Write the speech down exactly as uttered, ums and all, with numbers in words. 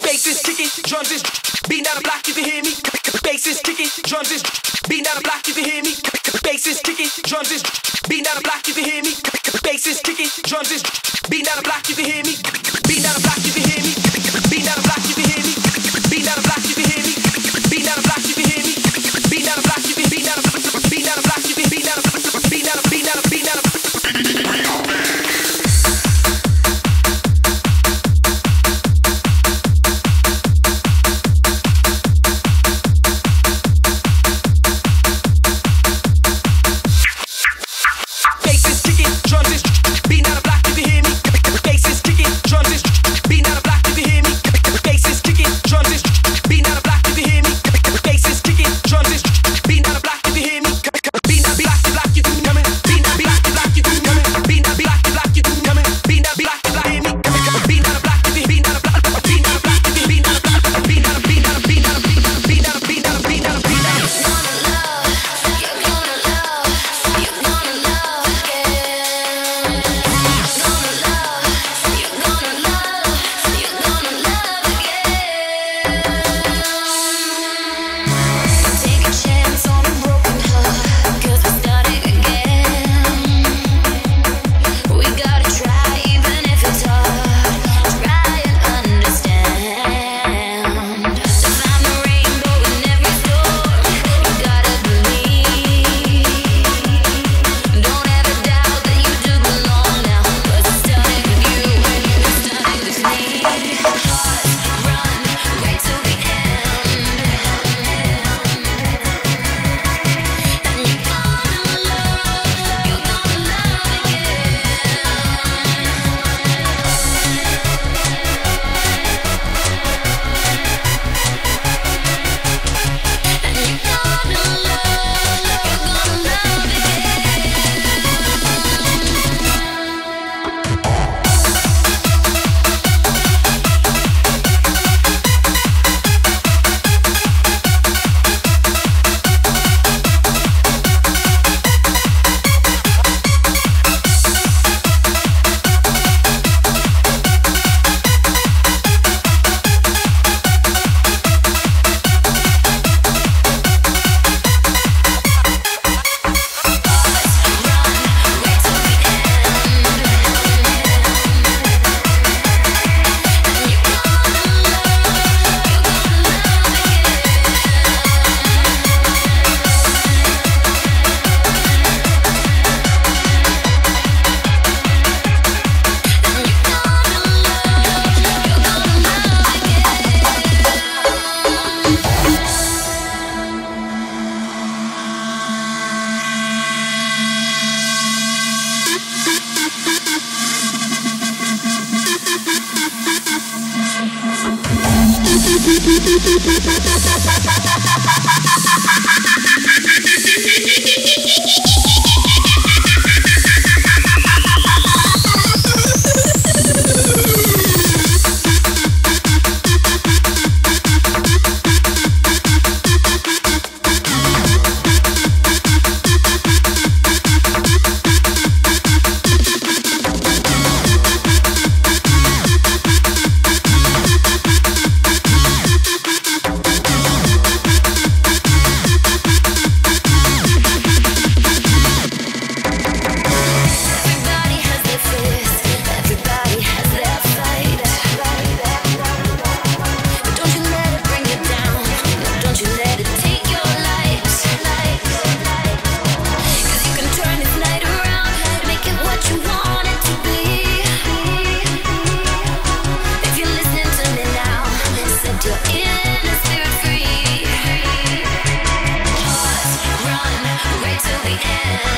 Bass is kicking, drums is beating down the block, you can hear me. Bass is kicking, drums is beating down the block, you can hear me. Bass is kicking, drums is beating down the block, you can hear me. Bass is kicking, drums is beating down the block, you can hear me. Beating down the block, you can hear me. Beating down the block, you can hear me. Beating down the block, you can hear me. Beating down the block, you can hear me. Beating down the block, you can beat down the beat down the block, you can beat down the beat down the beat down the beat down the Right till the end.